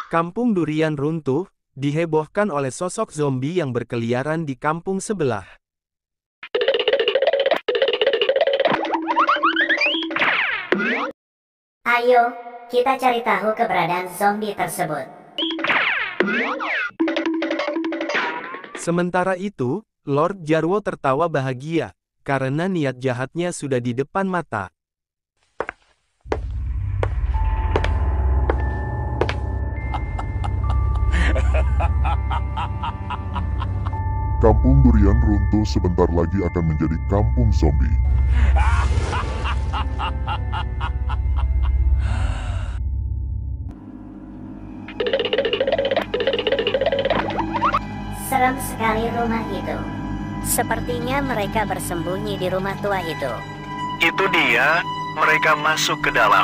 Kampung durian runtuh, dihebohkan oleh sosok zombie yang berkeliaran di kampung sebelah. Ayo, kita cari tahu keberadaan zombie tersebut. Sementara itu, Lord Jarwo tertawa bahagia, karena niat jahatnya sudah di depan mata. Kampung durian runtuh sebentar lagi akan menjadi kampung zombie. Serem sekali rumah itu. Sepertinya mereka bersembunyi di rumah tua itu. Itu dia, mereka masuk ke dalam.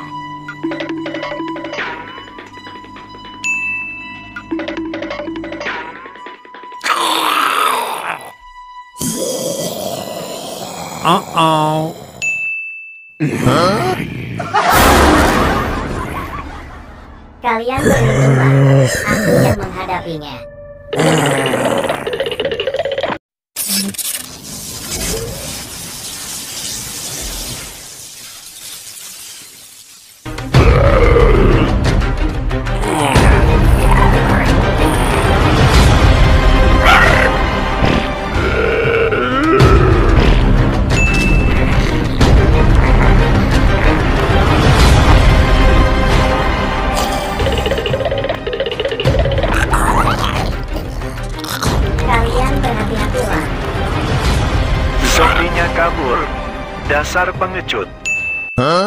Kalian berlindunglah, aku yang menghadapinya. Kalian berhati-hatilah. Zombinya kabur. Dasar pengecut.